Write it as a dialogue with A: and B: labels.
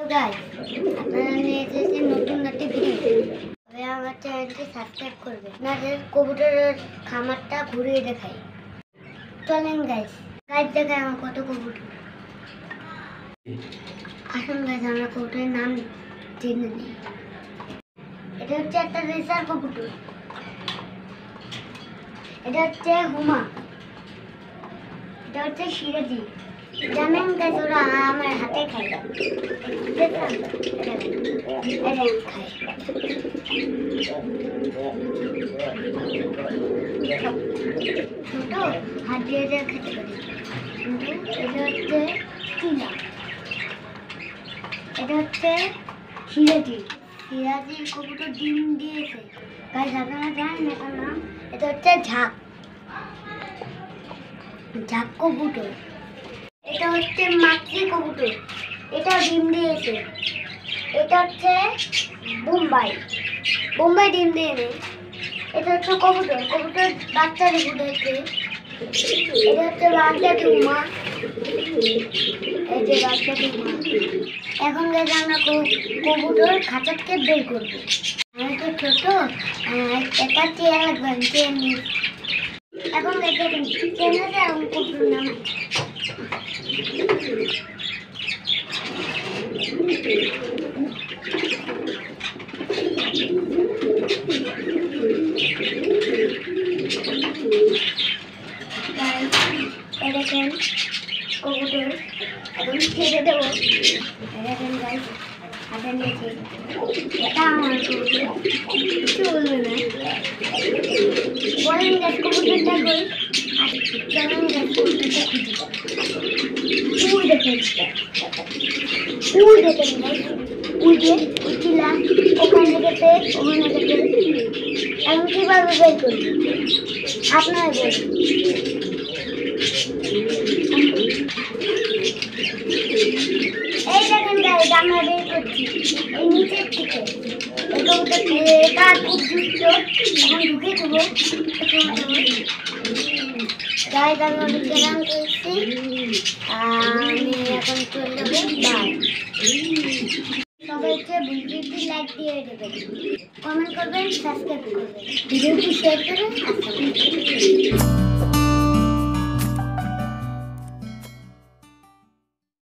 A: Guys, আপনারা নিয়ে এসেছি নতুন একটি ভিডিও। তবে আমার চ্যানেলটি সাবস্ক্রাইব করবেন। আপনাদের কবুতরের খামারটা ঘুরিয়ে দেখাই। চলেন গাইস, দেখাই আমার কত কবুতর। আসুন গাইস, আমরা কবুতরের নাম জেনে নিই। এটা হচ্ছে একটা রেসার কবুতর। এটা হচ্ছে হুমা। এটা হচ্ছে সিরাজি। জানেন গাইস, ওরা আমার হাতে খায়। ছোট হাত দিয়ে খেতে পারি, কিন্তু এটা হচ্ছে টিলা। এটা হচ্ছে সিরাজি। সিরাজির কবুতর ডিম দিয়েছে গাইস, আপনারা জানেন এটার নাম? এটা হচ্ছে ঝাঁক কবুতর। এটা হচ্ছে মাক্সি কবুতর, এটা ডিম দিয়েছে। এটা হচ্ছে বোম্বাই ডিম দিয়ে নেই। এটা হচ্ছে কবুতর বাচ্চা ফুটেছে। এটা হচ্ছে বাচ্চা টিউমা। এই যে বাচ্চা টিউমা। এখন গেছে আমরা কবুতর খাঁচা থেকে বের করবো। আমি তো ছোট, একটা চেয়ার লাগবে, চেয়ার নিয়ে এখন দেখেন চেনে যায় কবুতর নাম। দেখেন কবুতর এখন ছেড়ে দেবো। দেখেন গাইস, হাতে নিয়েছি। এটা আমার কবুতর, কিছু বলবে না। বলেন গাইস কবুতরটা কই? চলেন গাইস কবুতরটা খুঁজি। দেখেন গাইস, উঠিলা ওখানে গেছে। এখন কিভাবে বের করবো আপনারা বলুন। এই দেখেন গাইস, আমরা বের করছি এই নিচের থেকে। এটা খুব দ্রুত, এখন ঢুকে দেবো। গাইস, আমি অনেক চ্যানেল করছি, আমি এখন চলে যাবো। বাই। সবাই হচ্ছে ভিডিওটি লাইক দিয়ে দেবেন, কমেন্ট করবেন, সাবস্ক্রাইব করবেন, ভিডিওটি শেয়ার করবেন। আসসালামু আলাইকুম।